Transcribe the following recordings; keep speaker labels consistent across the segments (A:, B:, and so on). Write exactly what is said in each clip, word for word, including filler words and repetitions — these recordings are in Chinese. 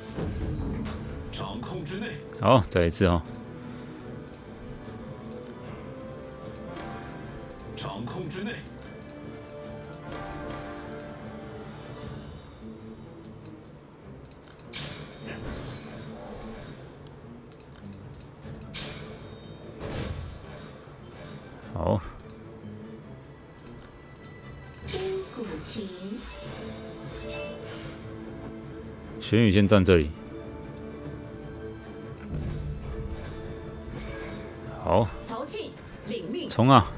A: 掌控之内。
B: 好，再一次哦。
A: 掌控之内。
B: 好。
C: 古琴。
B: 玄宇先站这里。好。
C: 曹气领命。
B: 冲啊！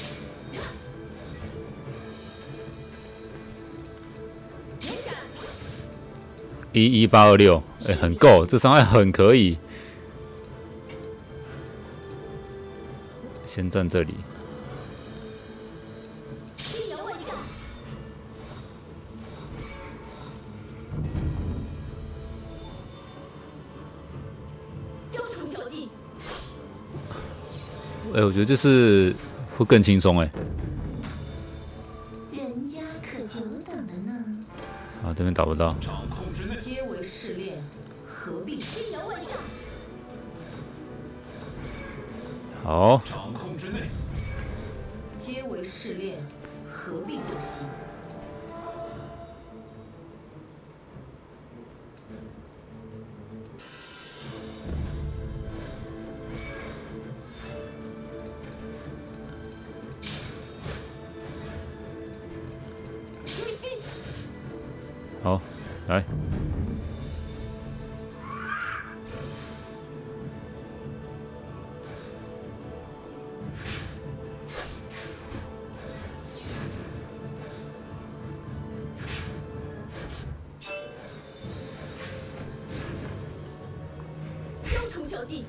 B: 一一八二六，哎，很够，这伤害很可以。先站这里。哎、欸，我觉得就是会更轻松哎。
C: 人家可久等了呢。
B: 啊，这边打不到。
C: 皆为试炼，何必轻摇万象？
B: 好。
A: 掌控之内。
C: 皆为试炼，何必多心？
B: 好，来。
C: 雕虫小技。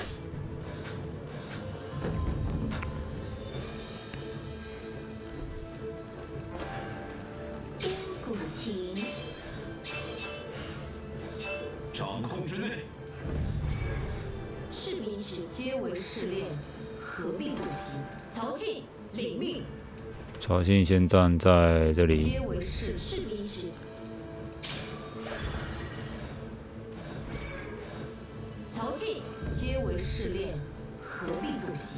C: 古琴。
A: 掌控之内。
C: 士兵时皆为试炼，何必不惜？曹气领命。
B: 曹信先站在这里。
C: 皆为士士兵时。曹气皆为试炼，何必不惜？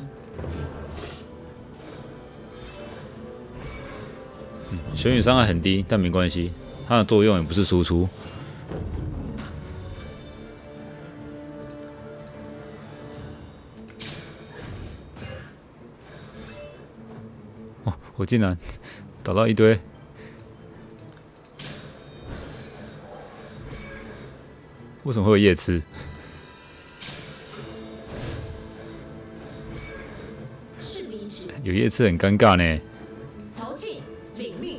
B: 嗯，玄宇伤害很低，但没关系，它的作用也不是输出。我竟然打到一堆，为什么会有叶刺？有叶刺很尴尬呢。
C: 曹气领命。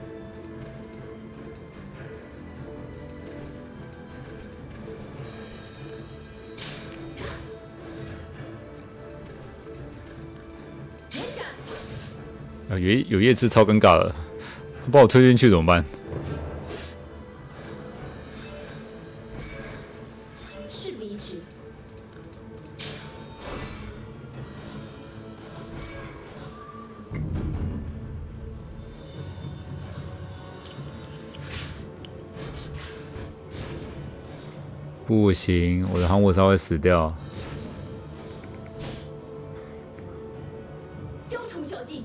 B: 啊，有有叶刺超尴尬了，把我推进去怎么办？
C: 是离职。
B: 不行，我的航母鲨会死掉。
C: 雕虫小技。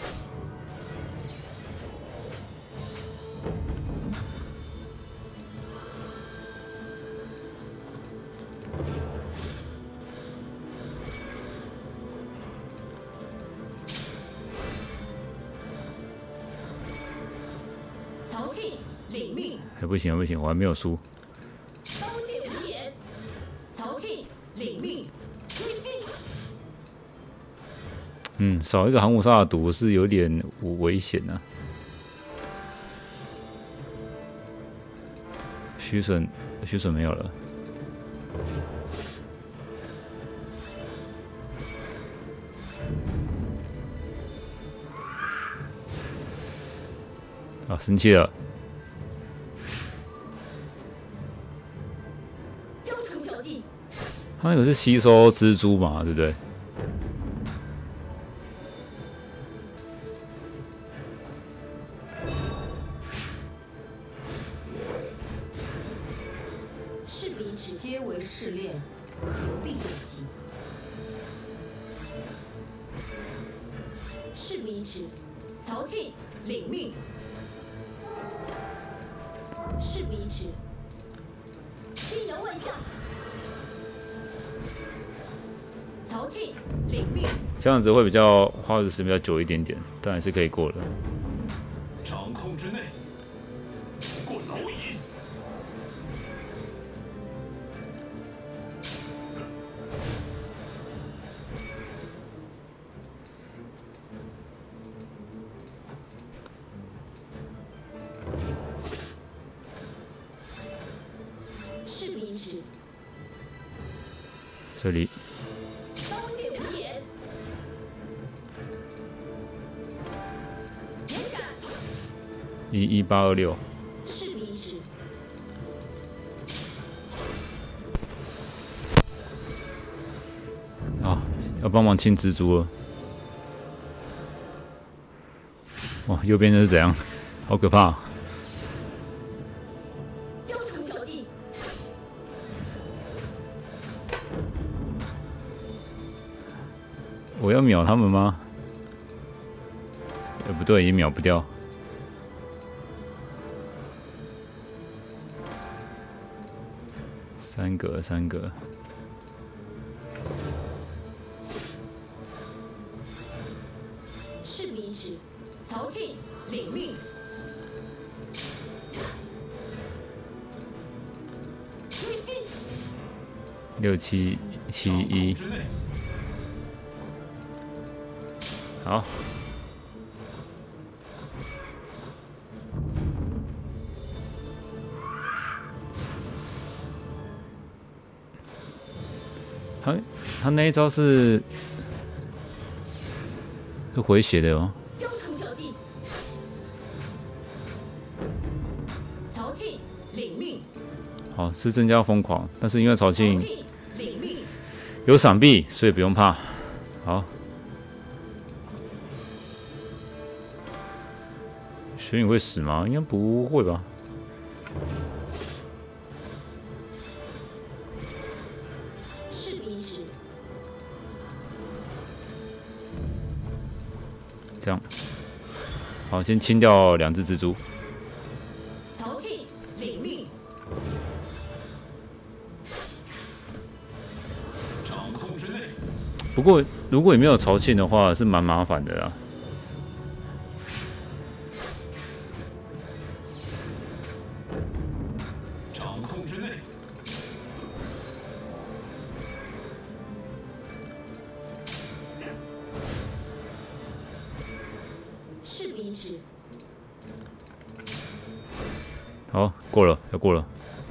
C: 曹气领命。
B: 哎，不行不行，我还没有输。
C: 刀剑无眼。曹气领命。追星。
B: 嗯，少一个航母鲨的毒是有点危险啊。虚损，虚损没有了。啊，生气了。
C: 雕虫小技。
B: 他那个是吸收蜘蛛嘛，对不对？
C: 彼之，皆为试炼，何必斗心？是彼之，曹气领命。是彼之，天摇万象。曹气领命。
B: 这样子会比较花的时间比较久一点点，但还是可以过的。
A: 掌控之内，过劳矣。
C: 是彼之，
B: 这里
C: 刀剑无眼。延展。
B: 一一八二六，
C: 是彼之，
B: 啊，要帮忙清蜘蛛了。哇，右边的是怎样？好可怕！
C: 雕虫小技。
B: 我要秒他们吗？哎、不对，也秒不掉。三个，三个。
C: 是彼之，曹气领命。推进。
B: 六七七
A: 掌控
B: 一，
A: 之内，
B: 好。他他那一招是是回血的哦。
C: 雕虫小技。曹气领命。
B: 好，是增加疯狂，但是因为曹
C: 曹
B: 庆
C: 气领命。
B: 有闪避，所以不用怕。好，玄宇会死吗？应该不会吧。
C: 是彼之，
B: 这样，好，先清掉两只蜘蛛。
C: 曹气领命。
A: 掌控之内，
B: 不过如果你没有曹庆的话，是蛮麻烦的啦。
A: 掌控之内，
C: 是彼之，
B: 好，过了，要过了。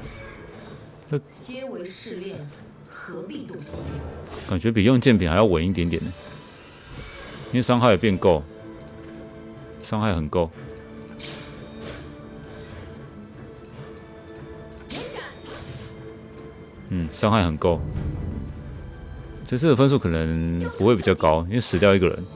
C: 皆为试炼，何必斗心？
B: 感觉比用剑柄还要稳一点点呢，因为伤害也变够，伤害很够。
C: 延展。
B: 嗯，伤害很够。这次的分数可能不会比较高，因为死掉一个人。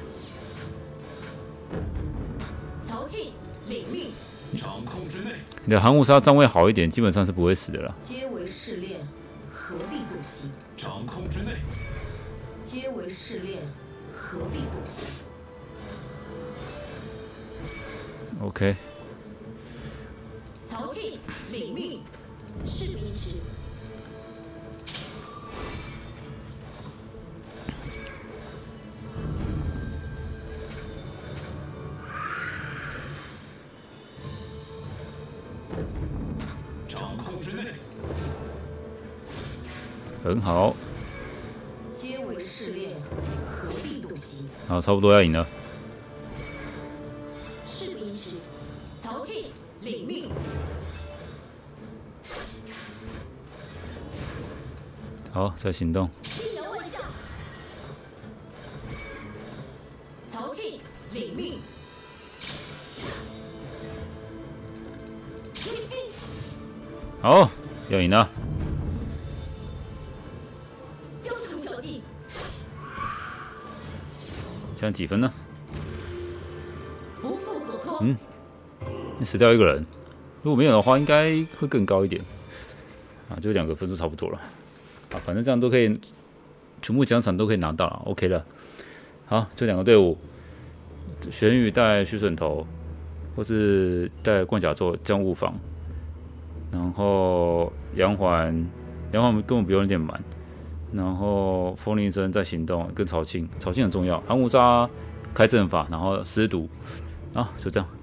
C: 曹气领命。
A: 掌控之内，
B: 你的寒武杀站位好一点，基本上是不会死的啦。
C: 皆为试炼，何必斗心？
A: 掌控之内，
C: 皆为试炼，何必斗心？
B: OK，
C: 曹气领命。是彼之，
A: 掌控之内，
B: 很好，
C: 皆为试炼，何必斗心？
B: 好，差不多要赢了。
C: 是彼之，曹气领命。
B: 好，再行动。
C: 天摇万象。曹气领命。推进。
B: 好，要赢了。
C: 雕虫小技。
B: 这样几分呢？
C: 不负所托。
B: 嗯，你死掉一个人，如果没有的话，应该会更高一点。 啊，就两个分数差不多了。啊，反正这样都可以，全部奖赏都可以拿到了 ，OK 了。好，这两个队伍，玄宇带虚笋头，或是带冠甲胄将物防，然后杨环，杨环根本不用练满，然后风铃声在行动跟曹庆，曹庆很重要，寒无沙开阵法，然后湿毒，啊，就这样。